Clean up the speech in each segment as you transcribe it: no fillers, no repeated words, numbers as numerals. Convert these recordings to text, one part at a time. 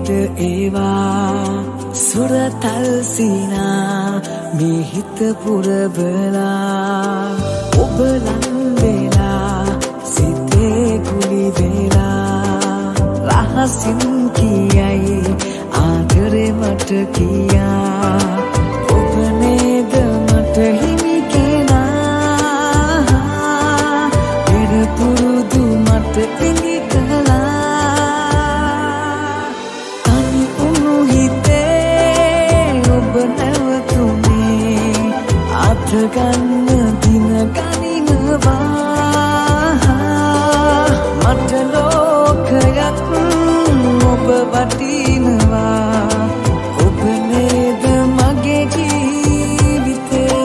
කොහෙද ඒවා සුරතල් සීනා මේ හිත පුරබලා ඔබ ලං වෙලා සිතේ කුලි වෙලා රහසින් කියයි ආදරේ මට කියා ඔබ නේද මට හිමි කෙනා පෙර පුරුදු මට ඉඟි කළා තනි උණු හිතේ ඔබ නැවතුනේ අත ගන්න දින ගනිනවා මට ලෝකයක් ඔබ වටිනවා ඔබ නේද මගේ ජීවිතේ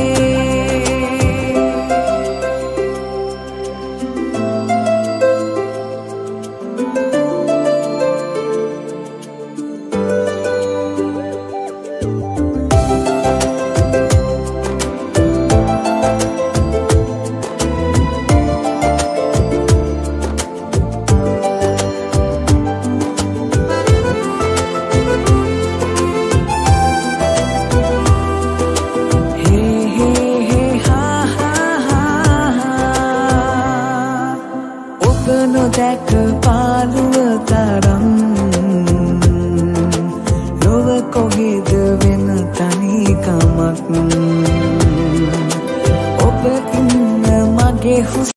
නොදැක පාළුව තරම් ලොව කොහෙද වෙන තනිකමක් ඔබ ඉන්න මගේ